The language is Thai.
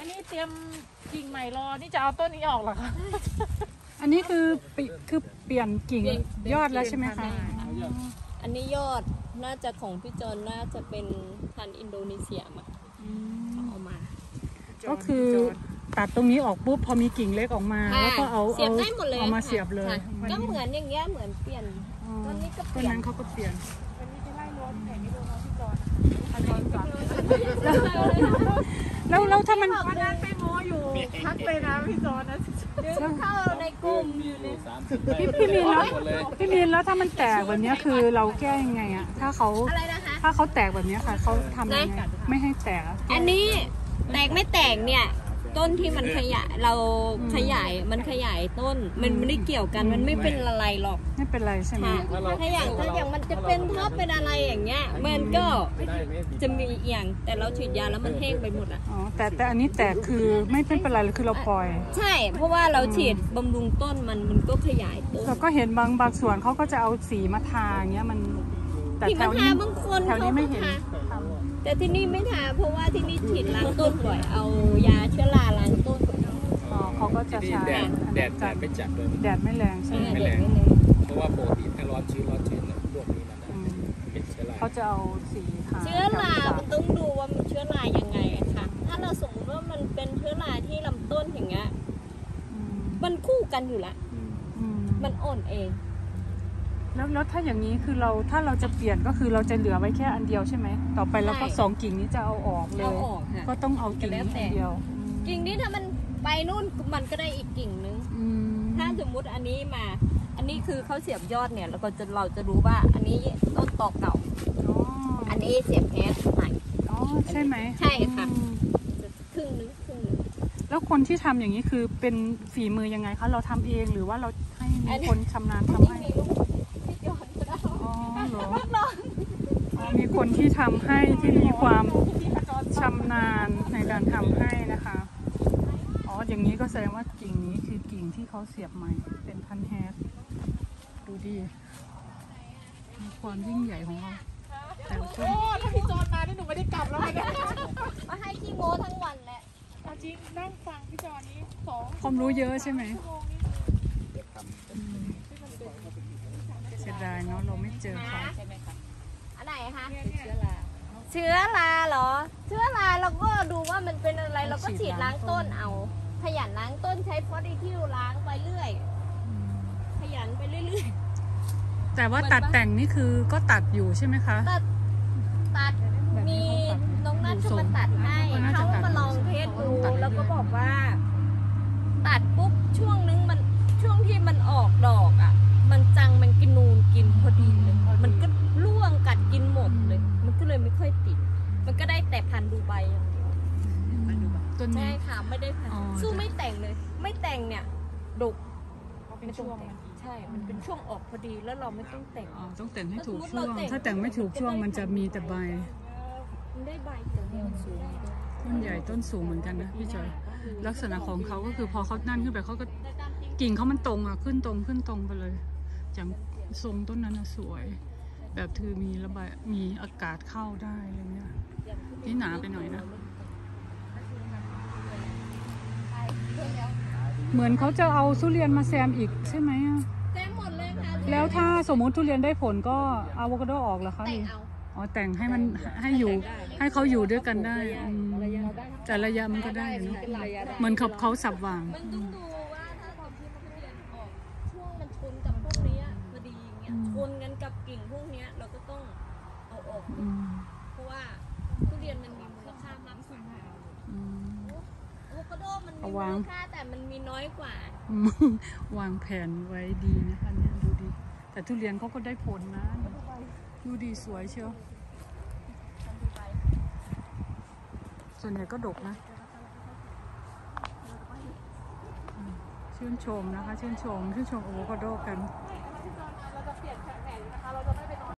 นนี้เตรียมกิ่งใหม่รอนี่จะเอาต้นนี้ออกเหรอคะอันนี้คือเปลี่ยนกิ่งยอดแล้วใช่ไหมคะอันนี้ยอดน่าจะของพี่จอนน่าจะเป็นพันธุ์อินโดนีเซียมาเอามาก็คือตัดตรงนี้ออกปุ๊บพอมีกิ่งเล็กออกมาแล้วก็เอาเสียบได้หมดเลยเอามาเสียบเลยก็เหมือนอย่างเงี้ยเหมือนเปลี่ยนตอนนี้ก็เปลี่ยนนั้นเขาก็เปลี่ยนวันนี้จะไล่รถไหนไม่รู้นะพี่จอนแล้วถ้ามันวันนั้นไปโมอยู่ทักไปนะพี่จอนนะเข้าในกลุ่มพี่มีนแล้วถ้ามันแตกแบบนี้คือเราแก้ยังไงอะถ้าเขาแตกแบบนี้ค่ะเขาทำยังไงไม่ให้แตกอันนี้แตกไม่แตกเนี่ยต้นที่มันขยายเราขยายมันขยายต้นมันไม่ได้เกี่ยวกันมันไม่เป็นอะไรหรอกไม่เป็นไรใช่ไหมถ้าอย่างมันจะเป็นถ้าเป็นอะไรอย่างเงี้ยมันก็จะมีอย่างแต่เราฉีดยาแล้วมันแห้งไปหมดอ่ะอ๋อแต่อันนี้แตกคือไม่เป็นไรเลยคือเราปล่อยใช่เพราะว่าเราฉีดบำรุงต้นมันก็ขยายต้นเราก็เห็นบางส่วนเขาก็จะเอาสีมาทาอย่างเงี้ยมันแต่แถวนี้บางคนแถวนี้ไม่เห็นแต่ที่นี่ไม่ทาเพราะว่าที่นี่ฉีดล้างต้นบ่อยเอายาเชื้อราล้างต้นเขาก็จะใช้แดดไม่จัดเลยแดดไม่แรงใช่ไหมไม่แรงเพราะว่าปกติถ้าร้อนชื้นพวกนี้มันเป็นเชื้อราเขาจะเอาสีทาเชื้อรามันต้องดูว่ามันเชื้อรายังไงค่ะถ้าเราสมมติว่ามันเป็นเชื้อราที่ลำต้นอย่างเงี้ยมันคู่กันอยู่ละมันอ่อนเองแล้วถ้าอย่างนี้คือถ้าเราจะเปลี่ยนก็คือเราจะเหลือไว้แค่อันเดียวใช่ไหมต่อไปเราก็2 กิ่งนี้จะเอาออกเลยก็ต้องเอากิ่งนี้อันเดียวกิ่งนี้ถ้ามันไปนู่นมันก็ได้อีกกิ่งนึงถ้าสมมุติอันนี้มาอันนี้คือเขาเสียบยอดเนี่ยเราจะรู้ว่าอันนี้ต้นตอเก่าอันนี้เสียบแฮชใหม่ใช่ไหมใช่ค่ะครึ่งนึงแล้วคนที่ทำอย่างนี้คือเป็นฝีมือยังไงคะเราทำเองหรือว่าเราให้มีคนชำนาญทำให้มีคนที่ทำให้ที่มีความชำนาญในการทำให้นะคะอย่างนี้ก็แสดงว่ากิ่งนี้คือกิ่งที่เขาเสียบใหม่เป็นพันแฮชดูดีมีความยิ่งใหญ่ของเขาแต่โอ้ถ้าพี่จอนมาเนี่ยหนูไม่ได้กลับแล้วเนี่ยมาให้ขี้โมทั้งวันแหละจริงนั่งฟังพี่จอนนี้ความรู้เยอะใช่ไหมเสียดายเนาะเราไม่เจอเขาอันไหนคะเชื้อราเหรอเชื้อราเราก็ดูว่ามันเป็นอะไรเราก็ฉีดล้างต้นเอาขยันล้างต้นใช้ฟอสซิลล้างไปเรื่อยขยันไปเรื่อยแต่ว่าตัดแต่งนี่คือก็ตัดอยู่ใช่ไหมคะตัดมีน้องนัทเขามาตัดให้เขามาลองเทสดูแล้วก็บอกว่าตัดปุ๊บช่วงนึงช่วงที่มันออกดอกอ่ะมันจังมันกินนูนกินพอดีเลยมันก็ร่วงกัดกินหมดเลยมันก็เลยไม่ค่อยติดมันก็ได้แต่พันธุ์ดูใบอย่างเดียวใช่ค่ะไม่ได้พันสู้ไม่แต่งเลยไม่แต่งเนี่ยดกเป็นช่วงใช่มันเป็นช่วงออกพอดีแล้วเราไม่ต้องแต่งต้องแต่งให้ถูกช่วงถ้าแต่งไม่ถูกช่วงมันจะมีแต่ใบมันได้ใบอย่างเดียวสูงต้นใหญ่ต้นสูงเหมือนกันนะพี่จอยลักษณะของเขาก็คือพอเขานั่นขึ้นไปเขาก็กิ่งเขามันตรงขึ้นตรงไปเลยอย่างทรงต้นนั้นสวยแบบคือมีระบายมีอากาศเข้าได้อะไรเงี้ยนี่หนาไปหน่อยนะเหมือนเขาจะเอาทุเรียนมาแซมอีกใช่ไหมแซมหมดเลยค่ะแล้วถ้าสมมุติทุเรียนได้ผลก็อะโวคาโดออกเหรอคะนี่แต่งให้มันให้เขาอยู่ด้วยกันได้แต่ระยะมันก็ได้เนาะเหมือนเขาสับวางมันต้องดูว่าถ้าตอนที่ทุเรียนออกช่วงมันชนกับพวกนี้พอดีอย่างเงี้ยชนกันกับกิ่งพวกนี้เราก็ต้องเอาออกเพราะว่าทุเรียนมันมีมูลค่ามากกว่าอะโวคาโดมันมีมูลค่าแต่มันมีน้อยกว่าวางแผนไว้ดีนะคะเนี่ยดูดีแต่ทุเรียนเขาก็ได้ผลนะดูดีสวยเชียวส่วนใหญ่ก็ดกนะชื่นชมนะคะชื่นชมอะโวคาโดกัน